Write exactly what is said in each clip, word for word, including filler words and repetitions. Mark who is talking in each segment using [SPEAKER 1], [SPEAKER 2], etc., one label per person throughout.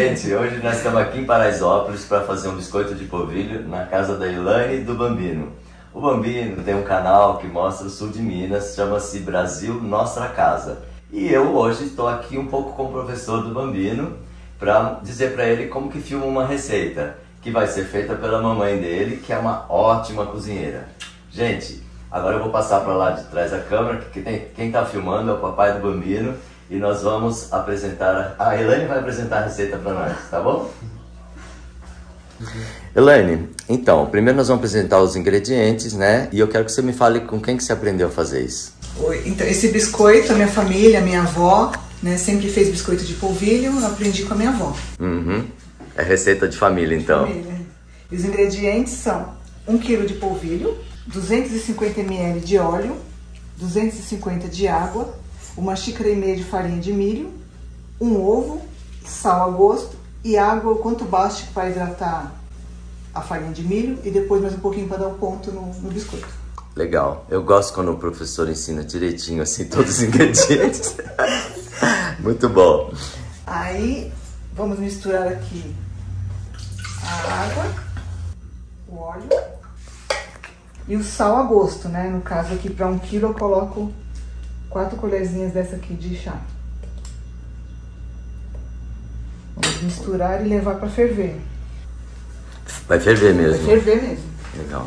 [SPEAKER 1] Gente, hoje nós estamos aqui em Paraisópolis para fazer um biscoito de polvilho na casa da Elaine e do Bambino. O Bambino tem um canal que mostra o sul de Minas, chama-se Brasil Nossa Casa. E eu hoje estou aqui um pouco com o professor do Bambino para dizer para ele como que filma uma receita, que vai ser feita pela mamãe dele, que é uma ótima cozinheira. Gente, agora eu vou passar para lá de trás da câmera, que tem, quem está filmando é o papai do Bambino, e nós vamos apresentar, a Elaine vai apresentar a receita para nós, tá bom? Elaine, então, primeiro nós vamos apresentar os ingredientes, né? E eu quero que você me fale com quem que você aprendeu a fazer isso.
[SPEAKER 2] Oi, então, esse biscoito, a minha família, a minha avó, né, sempre fez biscoito de polvilho, eu aprendi com a minha avó.
[SPEAKER 1] Uhum. É receita de família, então.
[SPEAKER 2] Família. E os ingredientes são um quilo de polvilho, duzentos e cinquenta mililitros de óleo, duzentos e cinquenta de água, uma xícara e meia de farinha de milho, um ovo, sal a gosto e água o quanto basta para hidratar a farinha de milho e depois mais um pouquinho para dar o ponto no, no biscoito.
[SPEAKER 1] Legal. Eu gosto quando o professor ensina direitinho assim todos os ingredientes. Muito bom.
[SPEAKER 2] Aí vamos misturar aqui a água, o óleo e o sal a gosto, né? No caso aqui para um quilo eu coloco quatro colherzinhas dessa aqui de chá. Vamos misturar e levar para ferver.
[SPEAKER 1] Vai ferver mesmo?
[SPEAKER 2] Vai ferver mesmo.
[SPEAKER 1] Legal.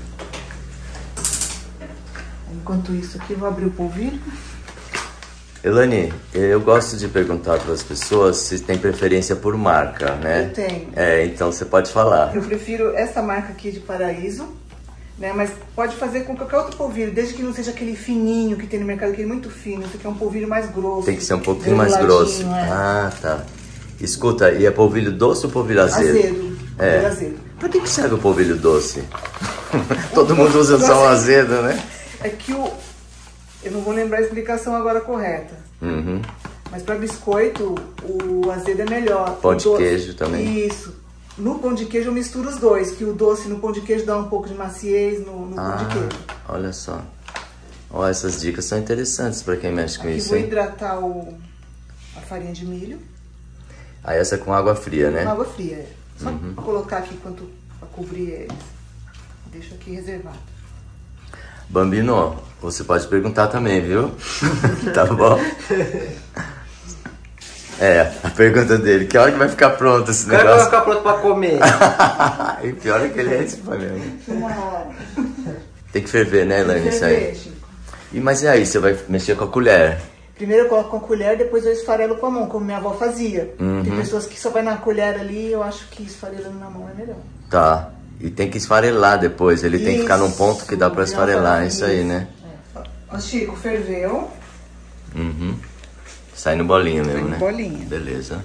[SPEAKER 2] Enquanto isso aqui, eu vou abrir o polvilho.
[SPEAKER 1] Elaine, eu gosto de perguntar para as pessoas se tem preferência por marca, né?
[SPEAKER 2] Eu tenho.
[SPEAKER 1] É, então você pode falar.
[SPEAKER 2] Eu prefiro essa marca aqui de Paraíso, né? Mas pode fazer com qualquer outro polvilho, desde que não seja aquele fininho que tem no mercado, aquele muito fino. Esse aqui é um polvilho mais grosso.
[SPEAKER 1] Tem que ser um pouquinho mais grosso.
[SPEAKER 2] É.
[SPEAKER 1] Ah, tá. Escuta, e é polvilho doce ou polvilho azedo?
[SPEAKER 2] Azedo.
[SPEAKER 1] É.
[SPEAKER 2] Polvilho azedo.
[SPEAKER 1] Pra que que serve o polvilho doce? Todo mundo usa só o azedo, né?
[SPEAKER 2] É que o... Eu não vou lembrar a explicação agora correta.
[SPEAKER 1] Uhum.
[SPEAKER 2] Mas para biscoito, o azedo é melhor.
[SPEAKER 1] Pão de queijo também.
[SPEAKER 2] Isso. No pão de queijo eu misturo os dois, que o doce no pão de queijo dá um pouco de maciez no, no
[SPEAKER 1] ah,
[SPEAKER 2] pão de queijo.
[SPEAKER 1] Olha só. Ó, essas dicas são interessantes para quem mexe com
[SPEAKER 2] Aqui
[SPEAKER 1] isso,
[SPEAKER 2] vou
[SPEAKER 1] hein?
[SPEAKER 2] hidratar o, a farinha de milho.
[SPEAKER 1] Aí essa é com água fria, né?
[SPEAKER 2] Com água fria, é. Só
[SPEAKER 1] uhum.
[SPEAKER 2] colocar aqui quanto para cobrir eles. Deixo aqui reservado.
[SPEAKER 1] Bambino, você pode perguntar também, viu? Tá bom? É, a pergunta dele, que hora que vai ficar pronto esse negócio?
[SPEAKER 3] Que hora que vai ficar pronto pra comer?
[SPEAKER 1] E pior é que ele é esse mesmo.
[SPEAKER 2] Uma hora.
[SPEAKER 1] Tem que ferver, né, Elaine, isso aí?
[SPEAKER 2] Chico.
[SPEAKER 1] E, mas e aí, você vai mexer com a colher?
[SPEAKER 2] Primeiro eu coloco com a colher, depois eu esfarelo com a mão, como minha avó fazia.
[SPEAKER 1] Uhum.
[SPEAKER 2] Tem pessoas que só vai na colher ali, eu acho que esfarelando na mão é melhor.
[SPEAKER 1] Tá. E tem que esfarelar depois, ele
[SPEAKER 2] Isso.
[SPEAKER 1] tem que ficar num ponto que dá pra esfarelar, isso aí, né?
[SPEAKER 2] É. Ó, Chico, ferveu.
[SPEAKER 1] Uhum. Sai no bolinho mesmo,
[SPEAKER 2] Sai no
[SPEAKER 1] né?
[SPEAKER 2] bolinho.
[SPEAKER 1] Beleza.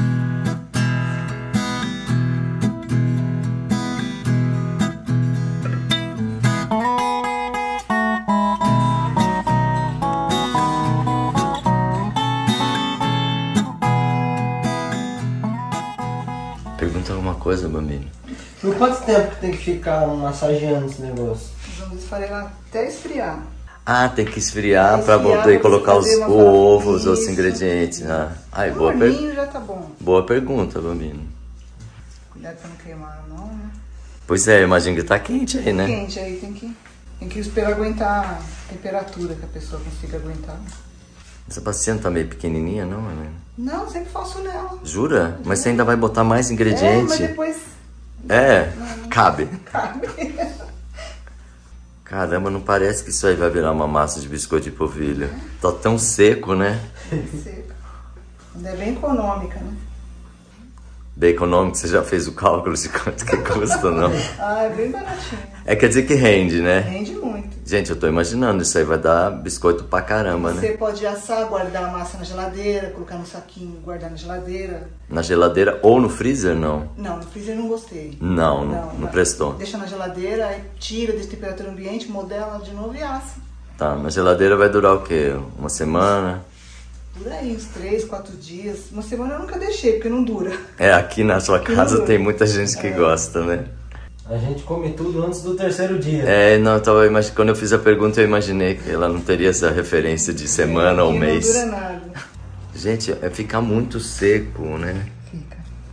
[SPEAKER 1] Pergunta alguma coisa, Bambino.
[SPEAKER 3] Por quanto tempo que tem que ficar massageando esse negócio?
[SPEAKER 2] Vamos esfarelar até esfriar.
[SPEAKER 1] Ah, tem que esfriar
[SPEAKER 2] Tem
[SPEAKER 1] para
[SPEAKER 2] esfriar
[SPEAKER 1] poder
[SPEAKER 2] pra
[SPEAKER 1] colocar os
[SPEAKER 2] fazer uma
[SPEAKER 1] ovos, os
[SPEAKER 2] isso.
[SPEAKER 1] ingredientes. Ah, ai,
[SPEAKER 2] Um
[SPEAKER 1] boa, per...
[SPEAKER 2] morninho já tá bom.
[SPEAKER 1] boa pergunta, Bambino.
[SPEAKER 2] Cuidado pra não queimar a mão, né?
[SPEAKER 1] Pois é, eu imagino que tá quente aí, né?
[SPEAKER 2] Quente, aí tem que, tem que esperar aguentar a temperatura que a pessoa consiga aguentar.
[SPEAKER 1] Essa bacia não tá meio pequenininha, não, né?
[SPEAKER 2] Não, sempre faço nela.
[SPEAKER 1] Jura? Mas você ainda vai botar mais
[SPEAKER 2] É,
[SPEAKER 1] ingrediente?
[SPEAKER 2] mas depois
[SPEAKER 1] É, cabe.
[SPEAKER 2] cabe.
[SPEAKER 1] Caramba, não parece que isso aí vai virar uma massa de biscoito de polvilho. Tá tão seco, né?
[SPEAKER 2] Seco. Ainda é bem econômica, né?
[SPEAKER 1] Bem econômico, você já fez o cálculo de quanto que custa, não?
[SPEAKER 2] Ah, é bem baratinho.
[SPEAKER 1] É, quer dizer que rende, né?
[SPEAKER 2] Rende muito.
[SPEAKER 1] Gente, eu tô imaginando, isso aí vai dar biscoito pra caramba,
[SPEAKER 2] Você
[SPEAKER 1] né?
[SPEAKER 2] pode assar, guardar a massa na geladeira, colocar no saquinho e guardar na geladeira.
[SPEAKER 1] Na geladeira ou no freezer, não?
[SPEAKER 2] Não, no freezer não gostei.
[SPEAKER 1] Não, não, não prestou.
[SPEAKER 2] Deixa na geladeira, aí tira de temperatura ambiente, modela de novo e assa.
[SPEAKER 1] Tá, na geladeira vai durar o quê? Uma semana?
[SPEAKER 2] Por aí, uns três, quatro dias. Uma semana eu nunca deixei, porque não dura.
[SPEAKER 1] É, aqui na sua casa
[SPEAKER 2] dura.
[SPEAKER 1] tem muita gente que
[SPEAKER 2] É.
[SPEAKER 1] gosta, né?
[SPEAKER 3] A gente come tudo antes do terceiro dia.
[SPEAKER 1] É, não, eu tava imag... quando eu fiz a pergunta eu imaginei que ela não teria essa referência de semana ou
[SPEAKER 2] Aqui
[SPEAKER 1] mês.
[SPEAKER 2] não dura nada.
[SPEAKER 1] Gente, é ficar muito seco, né?
[SPEAKER 2] Fica.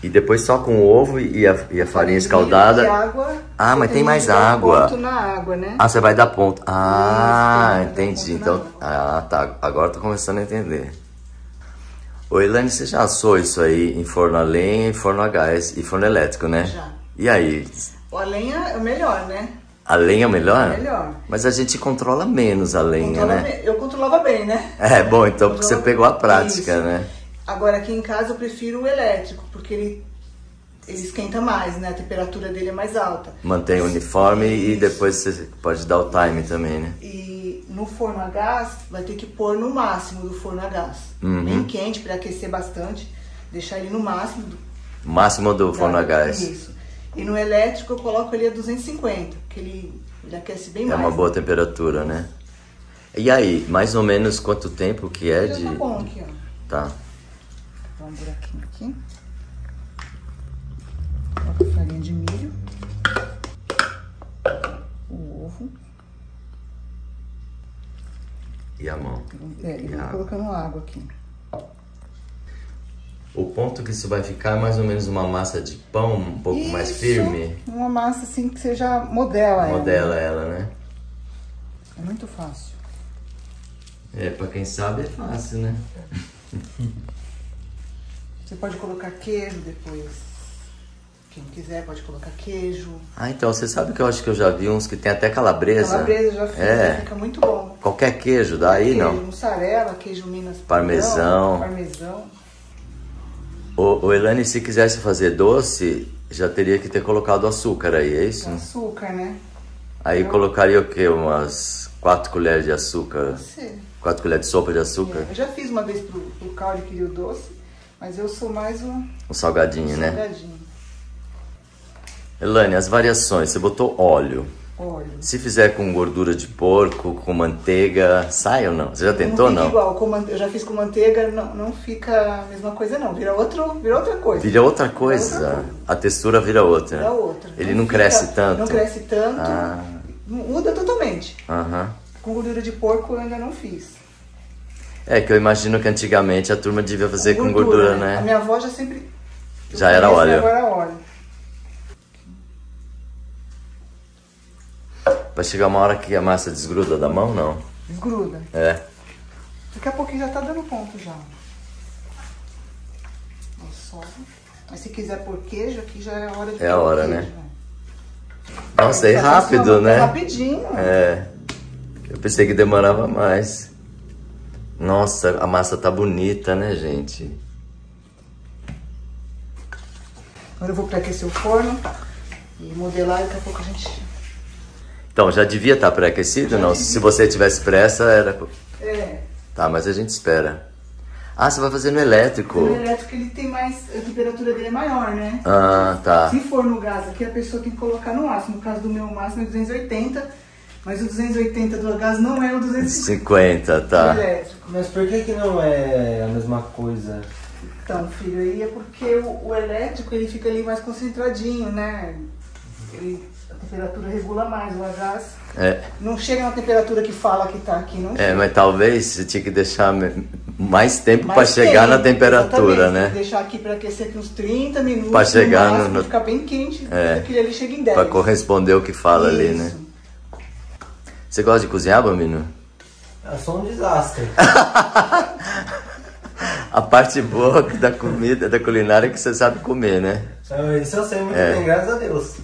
[SPEAKER 1] E depois só com o ovo e a, e a farinha escaldada.
[SPEAKER 2] E água,
[SPEAKER 1] ah, mas tem mais água.
[SPEAKER 2] Ponto na água, né?
[SPEAKER 1] Ah, você vai dar ponto. Ah,
[SPEAKER 2] Isso,
[SPEAKER 1] entendi. Então, ah, tá. Agora tô começando a entender. Ô, Elaine, você já assou isso aí em forno a lenha, em forno a gás e forno elétrico, né?
[SPEAKER 2] Já.
[SPEAKER 1] E aí?
[SPEAKER 2] A lenha é o melhor, né?
[SPEAKER 1] A lenha é melhor?
[SPEAKER 2] É melhor.
[SPEAKER 1] Mas a gente controla menos a lenha,
[SPEAKER 2] Controla
[SPEAKER 1] né?
[SPEAKER 2] me... Eu controlava bem, né?
[SPEAKER 1] É, bom, então porque você
[SPEAKER 2] Controlava...
[SPEAKER 1] pegou a prática,
[SPEAKER 2] Isso.
[SPEAKER 1] né?
[SPEAKER 2] Agora aqui em casa eu prefiro o elétrico, porque ele, ele esquenta mais, né? A temperatura dele é mais alta.
[SPEAKER 1] Mantém o uniforme
[SPEAKER 2] Isso.
[SPEAKER 1] e depois você pode dar o time também, né?
[SPEAKER 2] E no forno a gás, vai ter que pôr no máximo do forno a gás.
[SPEAKER 1] Uhum.
[SPEAKER 2] Bem quente, para aquecer bastante. Deixar ele no máximo. Do...
[SPEAKER 1] Máximo do forno a gás.
[SPEAKER 2] Isso. E no elétrico eu coloco ele a duzentos e cinquenta, porque ele, ele aquece bem
[SPEAKER 1] É
[SPEAKER 2] mais.
[SPEAKER 1] uma boa temperatura, né? E aí, mais ou menos quanto tempo que é
[SPEAKER 2] Já
[SPEAKER 1] de...
[SPEAKER 2] tá bom aqui, ó.
[SPEAKER 1] Tá.
[SPEAKER 2] Dá um buraquinho aqui. Coloca a farinha de milho. O ovo.
[SPEAKER 1] E a mão?
[SPEAKER 2] É, e vou colocando água aqui.
[SPEAKER 1] O ponto que isso vai ficar é mais ou menos uma massa de pão um pouco
[SPEAKER 2] Isso,
[SPEAKER 1] mais firme.
[SPEAKER 2] Uma massa assim que você já modela ela.
[SPEAKER 1] Modela ela, né?
[SPEAKER 2] É muito fácil.
[SPEAKER 1] É, pra quem sabe é fácil, né?
[SPEAKER 2] Você pode colocar queijo depois. Quem quiser pode colocar queijo.
[SPEAKER 1] Ah, então, você sabe que eu acho que eu já vi uns que tem até calabresa?
[SPEAKER 2] Calabresa já fiz,
[SPEAKER 1] É.
[SPEAKER 2] fica muito bom.
[SPEAKER 1] Qualquer queijo, daí
[SPEAKER 2] queijo,
[SPEAKER 1] não?
[SPEAKER 2] Mussarela, queijo Minas
[SPEAKER 1] Parmesão.
[SPEAKER 2] Parmesão.
[SPEAKER 1] Ô, ô, Elaine, se quisesse fazer doce, já teria que ter colocado açúcar aí, é isso?
[SPEAKER 2] Açúcar, né?
[SPEAKER 1] Aí
[SPEAKER 2] Eu-
[SPEAKER 1] colocaria o quê? Umas quatro colheres de açúcar?
[SPEAKER 2] Você.
[SPEAKER 1] Quatro colheres de sopa de açúcar?
[SPEAKER 2] É, eu já fiz uma vez pro, pro Caule que queria o doce, mas eu sou mais um
[SPEAKER 1] Um salgadinho, né?
[SPEAKER 2] salgadinho.
[SPEAKER 1] Elaine, as variações, você botou óleo.
[SPEAKER 2] Óleo.
[SPEAKER 1] Se fizer com gordura de porco, com manteiga, sai ou não? Você já tentou ou
[SPEAKER 2] não? Fica
[SPEAKER 1] não?
[SPEAKER 2] igual, com mante- eu já fiz com manteiga, não, não fica a mesma coisa não, vira, outro, vira outra coisa.
[SPEAKER 1] Vira outra coisa.
[SPEAKER 2] Vira outra coisa.
[SPEAKER 1] A textura vira outra.
[SPEAKER 2] Vira outra.
[SPEAKER 1] Ele não,
[SPEAKER 2] fica-
[SPEAKER 1] cresce tanto?
[SPEAKER 2] Não cresce tanto,
[SPEAKER 1] Ah.
[SPEAKER 2] muda totalmente.
[SPEAKER 1] Aham.
[SPEAKER 2] Com gordura de porco eu ainda não fiz.
[SPEAKER 1] É que eu imagino que antigamente a turma devia fazer com gordura, né?
[SPEAKER 2] A minha avó já sempre... eu
[SPEAKER 1] Já era
[SPEAKER 2] conheço,
[SPEAKER 1] óleo.
[SPEAKER 2] Agora era óleo.
[SPEAKER 1] Vai chegar uma hora que a massa desgruda da mão, não?
[SPEAKER 2] Desgruda.
[SPEAKER 1] É.
[SPEAKER 2] Daqui a pouquinho já tá dando ponto já. Aí sobe. Mas se quiser pôr queijo, aqui já é a hora de
[SPEAKER 1] É a
[SPEAKER 2] pôr
[SPEAKER 1] hora,
[SPEAKER 2] queijo,
[SPEAKER 1] né? Nossa, é
[SPEAKER 2] Tá
[SPEAKER 1] rápido,
[SPEAKER 2] funcionando,
[SPEAKER 1] né?
[SPEAKER 2] É rapidinho.
[SPEAKER 1] É. Eu pensei que demorava mais. Nossa, a massa tá bonita, né, gente?
[SPEAKER 2] Agora eu vou para aquecer o forno e modelar e daqui a pouco a gente...
[SPEAKER 1] Então, já devia estar pré-aquecido?
[SPEAKER 2] Já
[SPEAKER 1] Não,
[SPEAKER 2] devia.
[SPEAKER 1] se você tivesse pressa, era...
[SPEAKER 2] É,
[SPEAKER 1] Tá, mas a gente espera. Ah, você vai fazer no elétrico.
[SPEAKER 2] o elétrico ele tem mais... A temperatura dele é maior, né?
[SPEAKER 1] Ah, tá.
[SPEAKER 2] Se for no gás aqui, a pessoa tem que colocar no máximo. No caso do meu, o máximo é duzentos e oitenta. Mas o duzentos e oitenta do gás não é o duzentos e cinquenta
[SPEAKER 1] cinquenta,
[SPEAKER 2] do
[SPEAKER 1] tá.
[SPEAKER 2] elétrico.
[SPEAKER 3] Mas por que que não é a mesma coisa?
[SPEAKER 2] Então, filho, aí é porque o, o elétrico ele fica ali mais concentradinho, né? Ele, a temperatura regula mais, o a gás
[SPEAKER 1] É,
[SPEAKER 2] não chega na temperatura que fala que tá aqui, não
[SPEAKER 1] é,
[SPEAKER 2] chega.
[SPEAKER 1] mas talvez você tinha que deixar me- mais tempo
[SPEAKER 2] Mais
[SPEAKER 1] para chegar na
[SPEAKER 2] tempo,
[SPEAKER 1] temperatura,
[SPEAKER 2] exatamente.
[SPEAKER 1] né?
[SPEAKER 2] Tem que deixar aqui para aquecer aqui uns trinta minutos.
[SPEAKER 1] Pra chegar
[SPEAKER 2] no
[SPEAKER 1] no-
[SPEAKER 2] máximo,
[SPEAKER 1] no-
[SPEAKER 2] ficar bem quente.
[SPEAKER 1] É.
[SPEAKER 2] Aquele ali chega em dez.
[SPEAKER 1] Para corresponder o que fala ali,
[SPEAKER 2] Isso.
[SPEAKER 1] né? Você gosta de cozinhar, Bambino?
[SPEAKER 3] É só um desastre.
[SPEAKER 1] A parte boa da comida, da culinária é que você sabe comer, né?
[SPEAKER 3] Então, isso eu sei muito
[SPEAKER 1] É.
[SPEAKER 3] bem, graças a Deus.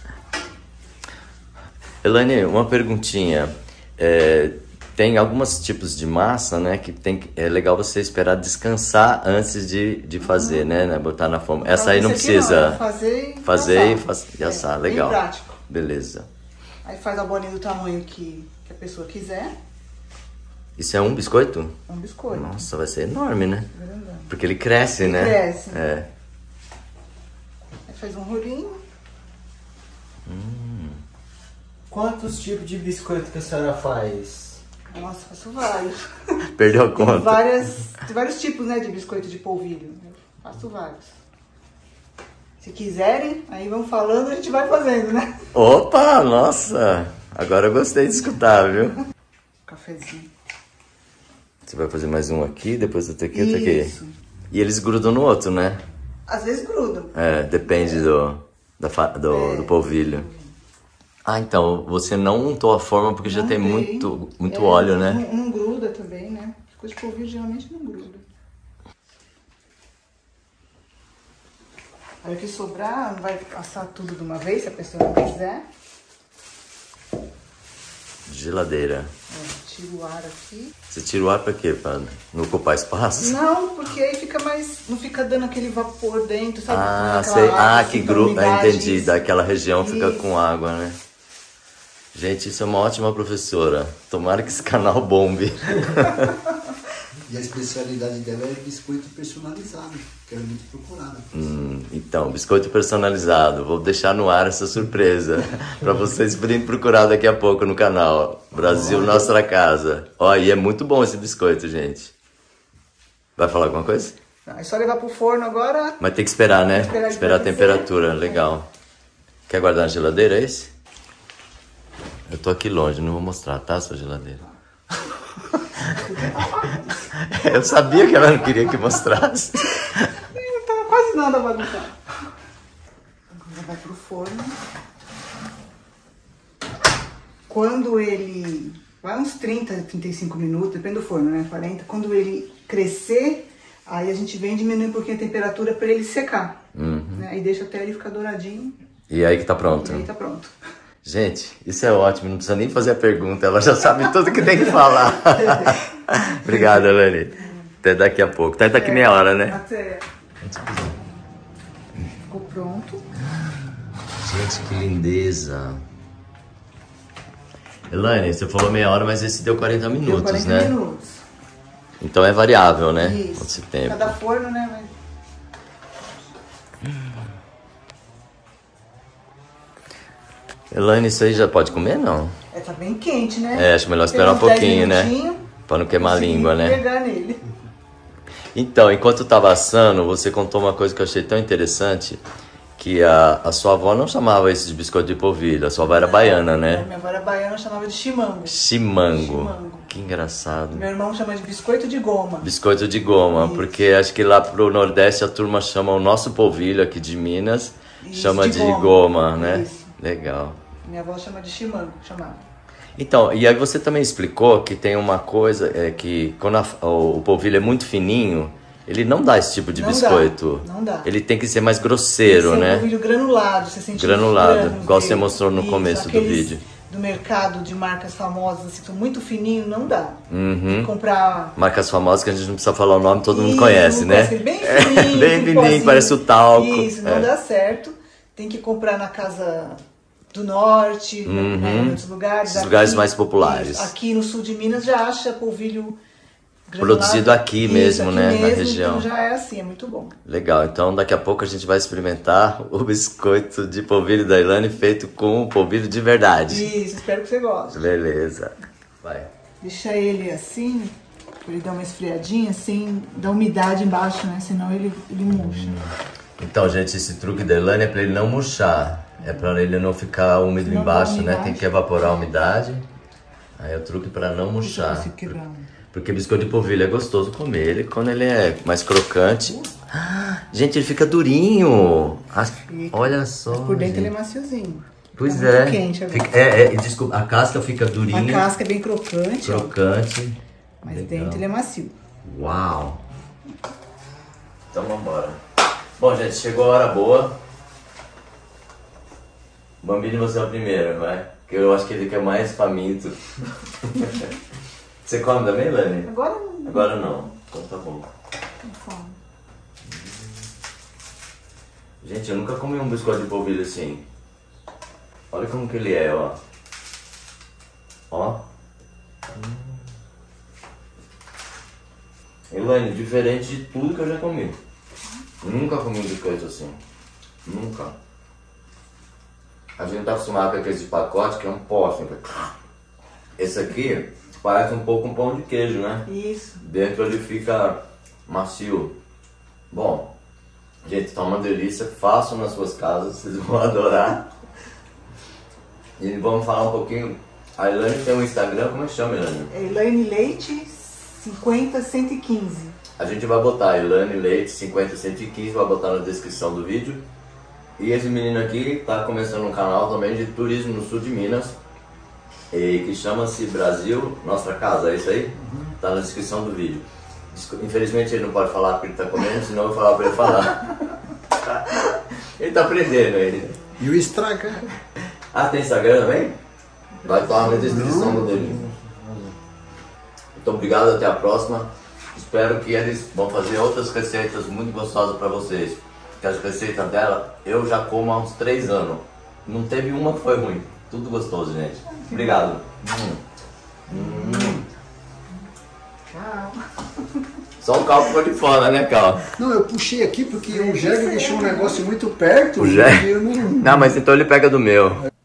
[SPEAKER 1] Elaine, uma perguntinha. É, tem alguns tipos de massa, né, que tem que- é legal você esperar descansar antes de, de fazer, né, né, botar na forma. Essa aí não
[SPEAKER 2] Esse aqui
[SPEAKER 1] precisa
[SPEAKER 2] é fazer e
[SPEAKER 1] fazer
[SPEAKER 2] assar.
[SPEAKER 1] e, faz, e assar,
[SPEAKER 2] É,
[SPEAKER 1] legal.
[SPEAKER 2] Bem prático.
[SPEAKER 1] Beleza.
[SPEAKER 2] Aí faz a bolinha do tamanho que, que a pessoa quiser.
[SPEAKER 1] Isso é um biscoito?
[SPEAKER 2] É um biscoito.
[SPEAKER 1] Nossa, vai ser enorme, né?
[SPEAKER 2] Grandão.
[SPEAKER 1] Porque ele cresce, né?
[SPEAKER 2] cresce.
[SPEAKER 1] É.
[SPEAKER 2] Aí faz um rolinho.
[SPEAKER 3] Quantos tipos de biscoito que a senhora faz?
[SPEAKER 2] Nossa, faço vários.
[SPEAKER 1] Perdeu a
[SPEAKER 2] Tem,
[SPEAKER 1] conta.
[SPEAKER 2] várias, tem vários tipos, né, de biscoito de polvilho. Eu faço vários. Se quiserem, aí vão falando, a gente vai fazendo, né?
[SPEAKER 1] Opa, nossa! Agora eu gostei de escutar, viu?
[SPEAKER 2] Cafezinho.
[SPEAKER 1] Você vai fazer mais um aqui, depois outro aqui, outro aqui.
[SPEAKER 2] Isso.
[SPEAKER 1] E eles grudam no outro, né?
[SPEAKER 2] Às vezes grudam.
[SPEAKER 1] É, depende do, da, fa- do,
[SPEAKER 2] É.
[SPEAKER 1] do polvilho. Ah, então, você não untou a forma porque já
[SPEAKER 2] Não
[SPEAKER 1] tem
[SPEAKER 2] tem.
[SPEAKER 1] muito, muito
[SPEAKER 2] É,
[SPEAKER 1] óleo, né?
[SPEAKER 2] Não, não gruda também, né? Coisa de polvilho geralmente não gruda. Aí o que sobrar, não vai assar tudo de uma vez, se a pessoa não quiser.
[SPEAKER 1] Geladeira.
[SPEAKER 2] É, tira o ar aqui.
[SPEAKER 1] Você tira o ar pra quê? Pra não ocupar espaço?
[SPEAKER 2] Não, porque aí fica mais. Não fica dando aquele vapor dentro, sabe?
[SPEAKER 1] Ah,
[SPEAKER 2] Aquela
[SPEAKER 1] sei.
[SPEAKER 2] água,
[SPEAKER 1] Ah,
[SPEAKER 2] assim,
[SPEAKER 1] que
[SPEAKER 2] da
[SPEAKER 1] grupo. Ah,
[SPEAKER 2] umidade,
[SPEAKER 1] entendi.
[SPEAKER 2] isso.
[SPEAKER 1] Daquela região fica
[SPEAKER 2] Isso.
[SPEAKER 1] com água, né? Gente, isso é uma ótima professora. Tomara que esse canal bombe.
[SPEAKER 4] E a especialidade dela é biscoito personalizado, que é muito procurado.
[SPEAKER 1] Hum, então, biscoito personalizado. Vou deixar no ar essa surpresa para vocês virem procurar daqui a pouco no canal. Brasil Nossa Casa. Ó, e é muito bom esse biscoito, gente. Vai falar alguma coisa?
[SPEAKER 2] Não, é só levar pro forno agora.
[SPEAKER 1] Mas tem que esperar, né?
[SPEAKER 2] Esperar
[SPEAKER 1] Esperar a
[SPEAKER 2] escurecer.
[SPEAKER 1] temperatura. Legal. Quer guardar na geladeira, é esse? Eu tô aqui longe, não vou mostrar, tá, sua geladeira? Eu sabia que ela não queria que mostrasse.
[SPEAKER 2] Não tava quase nada bagunçado. Agora vai pro forno. Quando ele... Vai uns trinta, trinta e cinco minutos, depende do forno, né? quarenta. Quando ele crescer, aí a gente vem diminuir um pouquinho a temperatura para ele secar. Né? Aí deixa até ele ficar douradinho.
[SPEAKER 1] E aí que tá pronto.
[SPEAKER 2] E aí tá pronto.
[SPEAKER 1] Gente, isso é ótimo, não precisa nem fazer a pergunta, ela já sabe tudo que tem que falar. Obrigado, Elane. Até daqui a pouco. Até daqui meia hora, né?
[SPEAKER 2] Até. Ficou pronto.
[SPEAKER 1] Gente, que lindeza. Elaine, você falou meia hora, mas esse deu quarenta minutos,
[SPEAKER 2] Deu quarenta
[SPEAKER 1] né?
[SPEAKER 2] minutos.
[SPEAKER 1] Então é variável, né?
[SPEAKER 2] Isso.
[SPEAKER 1] Esse tempo.
[SPEAKER 2] Cada forno, né? Vai...
[SPEAKER 1] Elaine, isso aí já pode comer, não?
[SPEAKER 2] É, tá bem quente, né?
[SPEAKER 1] É, acho melhor esperar um
[SPEAKER 2] Tem uns dez
[SPEAKER 1] pouquinho, né?
[SPEAKER 2] minutinhos,
[SPEAKER 1] Pra não queimar a
[SPEAKER 2] consegui
[SPEAKER 1] língua, né?
[SPEAKER 2] pegar nele.
[SPEAKER 1] Então, enquanto tava assando, você contou uma coisa que eu achei tão interessante, que a, a sua avó não chamava isso de biscoito de polvilho, a sua avó era baiana, né?
[SPEAKER 2] Minha avó era baiana, eu chamava de chimango.
[SPEAKER 1] Chimango.
[SPEAKER 2] Chimango.
[SPEAKER 1] Que engraçado.
[SPEAKER 2] Meu irmão chama de biscoito de goma.
[SPEAKER 1] Biscoito de goma,
[SPEAKER 2] Isso.
[SPEAKER 1] porque acho que lá pro Nordeste a turma chama o nosso polvilho aqui de Minas,
[SPEAKER 2] Isso,
[SPEAKER 1] chama
[SPEAKER 2] de
[SPEAKER 1] de goma,
[SPEAKER 2] goma.
[SPEAKER 1] né?
[SPEAKER 2] Isso.
[SPEAKER 1] Legal.
[SPEAKER 2] Minha avó chama de chimango, chamava.
[SPEAKER 1] Então, e aí você também explicou que tem uma coisa, é que quando a- o, o polvilho é muito fininho, ele não dá esse tipo de
[SPEAKER 2] Não dá,
[SPEAKER 1] biscoito.
[SPEAKER 2] não dá.
[SPEAKER 1] Ele tem que ser mais grosseiro,
[SPEAKER 2] Esse é um
[SPEAKER 1] né?
[SPEAKER 2] polvilho granulado, você sente os
[SPEAKER 1] Granulado,
[SPEAKER 2] granos
[SPEAKER 1] igual
[SPEAKER 2] dele.
[SPEAKER 1] você mostrou no
[SPEAKER 2] Isso,
[SPEAKER 1] começo do
[SPEAKER 2] aqueles
[SPEAKER 1] vídeo.
[SPEAKER 2] do mercado de marcas famosas, assim, que são muito fininhos, não dá.
[SPEAKER 1] Uhum.
[SPEAKER 2] Tem que comprar...
[SPEAKER 1] Marcas famosas que a gente não precisa falar o nome, todo mundo
[SPEAKER 2] Isso,
[SPEAKER 1] conhece,
[SPEAKER 2] não
[SPEAKER 1] né?
[SPEAKER 2] conhece, bem
[SPEAKER 1] É,
[SPEAKER 2] fininho,
[SPEAKER 1] bem
[SPEAKER 2] com
[SPEAKER 1] fininho,
[SPEAKER 2] pozinho.
[SPEAKER 1] parece o talco.
[SPEAKER 2] Isso, não
[SPEAKER 1] É.
[SPEAKER 2] dá certo. Tem que comprar na casa do norte,
[SPEAKER 1] Uhum.
[SPEAKER 2] né, em outros lugares.
[SPEAKER 1] Esses lugares mais populares.
[SPEAKER 2] Isso, aqui no sul de Minas já acha polvilho granulado.
[SPEAKER 1] Produzido aqui
[SPEAKER 2] Isso,
[SPEAKER 1] mesmo,
[SPEAKER 2] aqui
[SPEAKER 1] né, na
[SPEAKER 2] mesmo,
[SPEAKER 1] região.
[SPEAKER 2] Então já é assim, é muito bom.
[SPEAKER 1] Legal, então daqui a pouco a gente vai experimentar o biscoito de polvilho da Ilane feito com polvilho de verdade.
[SPEAKER 2] Isso, espero que você goste.
[SPEAKER 1] Beleza. Vai.
[SPEAKER 2] Deixa ele assim, pra ele dar uma esfriadinha, sem dar umidade embaixo, né? Senão ele, ele murcha.
[SPEAKER 1] Então, gente, esse truque da Ilane é pra ele não murchar. É pra ele não ficar úmido
[SPEAKER 2] Não dá
[SPEAKER 1] embaixo, né?
[SPEAKER 2] umidade.
[SPEAKER 1] Tem que evaporar a umidade. Aí é o truque pra não murchar.
[SPEAKER 2] Deixa eu quebrar um.
[SPEAKER 1] Porque biscoito de polvilho é gostoso comer ele quando ele é mais crocante. Ah, gente, ele fica durinho. Ah,
[SPEAKER 2] Fica.
[SPEAKER 1] olha só.
[SPEAKER 2] Mas por dentro
[SPEAKER 1] gente.
[SPEAKER 2] ele é maciozinho.
[SPEAKER 1] Pois
[SPEAKER 2] Tá
[SPEAKER 1] é.
[SPEAKER 2] muito quente agora.
[SPEAKER 1] Fica- é, é, desculpa, a casca fica
[SPEAKER 2] A
[SPEAKER 1] durinha,
[SPEAKER 2] casca é bem crocante, ó,
[SPEAKER 1] crocante.
[SPEAKER 2] mas
[SPEAKER 1] Legal.
[SPEAKER 2] dentro ele é macio.
[SPEAKER 1] Uau! Então vambora. Bom, gente, chegou a hora boa. Bambini, você é o primeiro, vai. Porque eu acho que ele que é mais faminto. Você come também, Lani?
[SPEAKER 2] Agora não
[SPEAKER 1] Agora não. Então tá bom.
[SPEAKER 2] tem fome.
[SPEAKER 1] Gente, eu nunca comi um biscoito de polvilho assim. Olha como que ele é, ó. Ó. Elaine, diferente de tudo que eu já comi. Nunca comi um biscoito assim. Nunca. A gente tá acostumado com aqueles de pacote que é um pó, assim. Esse aqui parece um pouco um pão de queijo, né?
[SPEAKER 2] Isso.
[SPEAKER 1] Dentro ele fica macio. Bom, gente, tá uma delícia. Façam nas suas casas, vocês vão adorar. E vamos falar um pouquinho. A Elaine tem um Instagram, como é que chama, Elaine?
[SPEAKER 2] É Elaine Leite cinquenta cento e quinze.
[SPEAKER 1] A gente vai botar Elaine Leite cinquenta cento e quinze, vai botar na descrição do vídeo. E esse menino aqui tá começando um canal também de turismo no sul de Minas, e que chama-se Brasil Nossa Casa, é isso aí? Tá na descrição do vídeo. Infelizmente ele não pode falar porque ele tá comendo, senão eu vou falar pra ele falar. Ele tá aprendendo ele.
[SPEAKER 4] E o Instagram?
[SPEAKER 1] Ah, tem Instagram também? Vai estar na descrição do dele. Muito obrigado, até a próxima. Espero que eles vão fazer outras receitas muito gostosas para vocês. Porque as receitas dela eu já como há uns três anos. Não teve uma que foi ruim. Tudo gostoso, gente. Obrigado. Hum. Hum.
[SPEAKER 2] Tchau.
[SPEAKER 1] Só o Cal ficou de fora, né, Cal?
[SPEAKER 4] Não, eu puxei aqui porque o Jé deixou um negócio muito perto.
[SPEAKER 1] O Jé?
[SPEAKER 4] E eu não...
[SPEAKER 1] Não, mas então ele pega do meu.